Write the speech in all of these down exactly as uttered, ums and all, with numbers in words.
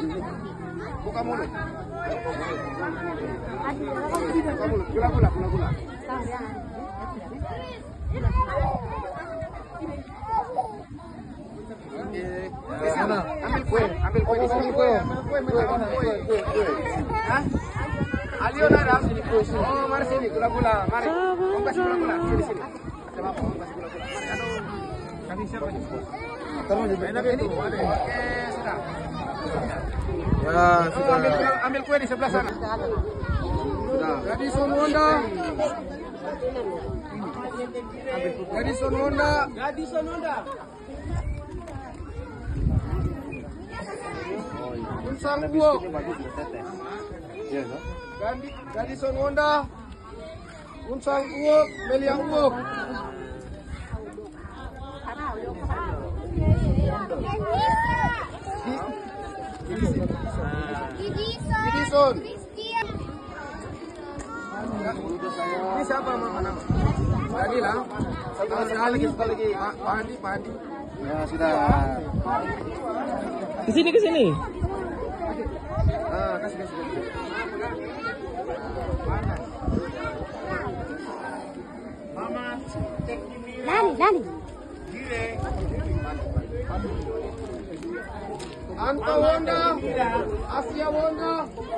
Buka mulut. Buka mulut. Gula gula, gula gula. Sana, ambil kue, ambil kue di sini. Kue, kue, kue, kue, kue. Hah? Alio ada sini kue. Oh, mari sini gula gula, mari. Om kasih gula gula, sini sini. Coba om kasih gula gula. Mari aduh. Kami siapa ini? Terus enak ini. Oke, sudah. Ya, sudah. Ambil, ambil kue di sebelah sana. Sudah. Jadi Sonwonda. Jadi Sonwonda. Jadi Sonwonda. Unsang Uok. Gadi Gadi Sonwonda. Unsang Uok, Meliang Uok. Gidison. Ini siapa mama nama? Tadi lah. Satu lagi, satu lagi. Pak Andi, Pak Andi. Ya sudah. Ke sini, ke sini. Ah, kasih kasih. Mama, Nani, Nani. Anta Wonda, Asia Wonda.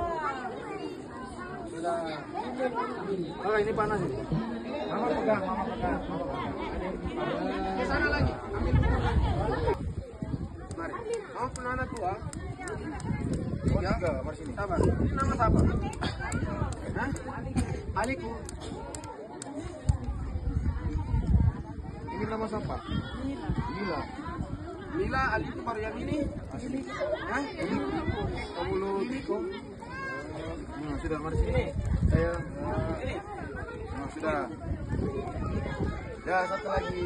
Sudah. Oh, ini panas ini. Mama pegang, mama pegang. Ke sana lagi. Ambil. Mari. Mau penana tua. Tiga, mari sini. Sabar. Ini nama siapa? Hah? Aliku. Ini nama siapa? Mila. Mila, Ali itu baru yang ini. Hah? Kamu lu Niko. Nah, sudah mari sini. Saya. Nah, sudah. Ya, satu lagi.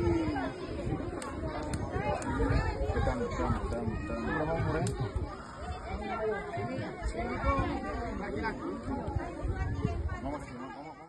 Tekan, tekan, tekan, tekan. Berapa umurnya? Ini, ini kok laki-laki. Mama kasih, mama.